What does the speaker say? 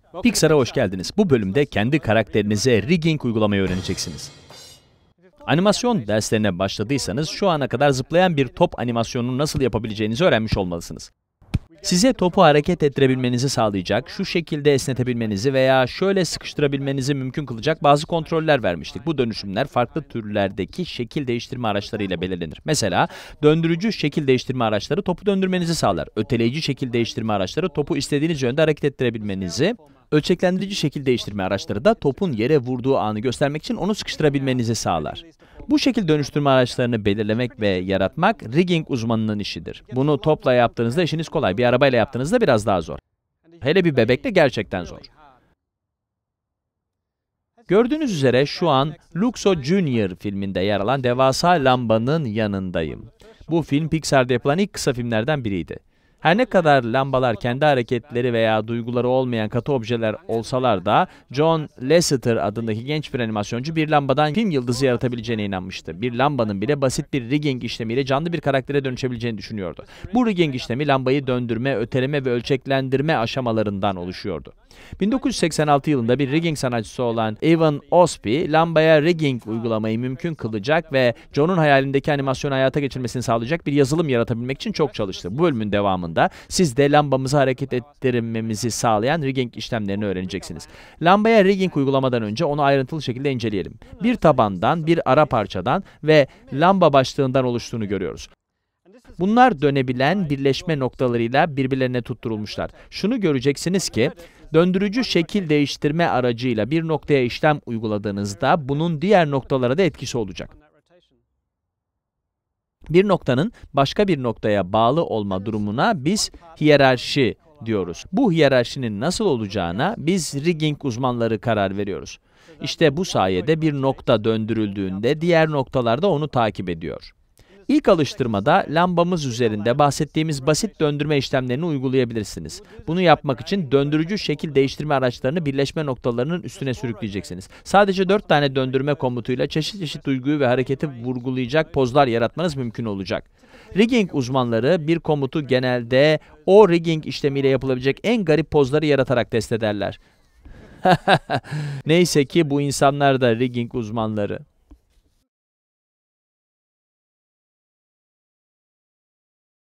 Pixar'a hoş geldiniz. Bu bölümde kendi karakterinize rigging uygulamayı öğreneceksiniz. Animasyon derslerine başladıysanız şu ana kadar zıplayan bir top animasyonunu nasıl yapabileceğinizi öğrenmiş olmalısınız. Size topu hareket ettirebilmenizi sağlayacak, şu şekilde esnetebilmenizi veya şöyle sıkıştırabilmenizi mümkün kılacak bazı kontroller vermiştik. Bu dönüşümler farklı türlerdeki şekil değiştirme araçlarıyla belirlenir. Mesela döndürücü şekil değiştirme araçları topu döndürmenizi sağlar. Öteleyici şekil değiştirme araçları topu istediğiniz yönde hareket ettirebilmenizi, ölçeklendirici şekil değiştirme araçları da topun yere vurduğu anı göstermek için onu sıkıştırabilmenizi sağlar. Bu şekil dönüştürme araçlarını belirlemek ve yaratmak rigging uzmanının işidir. Bunu topla yaptığınızda işiniz kolay, bir arabayla yaptığınızda biraz daha zor. Hele bir bebekle gerçekten zor. Gördüğünüz üzere şu an Luxo Junior filminde yer alan devasa lambanın yanındayım. Bu film Pixar'da yapılan ilk kısa filmlerden biriydi. Her ne kadar lambalar kendi hareketleri veya duyguları olmayan katı objeler olsalar da John Lasseter adındaki genç bir animasyoncu bir lambadan film yıldızı yaratabileceğine inanmıştı. Bir lambanın bile basit bir rigging işlemiyle canlı bir karaktere dönüşebileceğini düşünüyordu. Bu rigging işlemi lambayı döndürme, öteleme ve ölçeklendirme aşamalarından oluşuyordu. 1986 yılında bir rigging sanatçısı olan Evan Osby, lambaya rigging uygulamayı mümkün kılacak ve John'un hayalindeki animasyonu hayata geçirmesini sağlayacak bir yazılım yaratabilmek için çok çalıştı. Bu bölümün devamında siz de lambamızı hareket ettirmemizi sağlayan rigging işlemlerini öğreneceksiniz. Lambaya rigging uygulamadan önce onu ayrıntılı şekilde inceleyelim. Bir tabandan, bir ara parçadan ve lamba başlığından oluştuğunu görüyoruz. Bunlar dönebilen birleşme noktalarıyla birbirlerine tutturulmuşlar. Şunu göreceksiniz ki, döndürücü şekil değiştirme aracıyla bir noktaya işlem uyguladığınızda bunun diğer noktalara da etkisi olacak. Bir noktanın başka bir noktaya bağlı olma durumuna biz hiyerarşi diyoruz. Bu hiyerarşinin nasıl olacağına biz rigging uzmanları karar veriyoruz. İşte bu sayede bir nokta döndürüldüğünde diğer noktalar da onu takip ediyor. İlk alıştırmada lambamız üzerinde bahsettiğimiz basit döndürme işlemlerini uygulayabilirsiniz. Bunu yapmak için döndürücü şekil değiştirme araçlarını birleşme noktalarının üstüne sürükleyeceksiniz. Sadece 4 tane döndürme komutuyla çeşit çeşit duyguyu ve hareketi vurgulayacak pozlar yaratmanız mümkün olacak. Rigging uzmanları bir komutu genelde o rigging işlemiyle yapılabilecek en garip pozları yaratarak test ederler. Neyse ki bu insanlar da rigging uzmanları.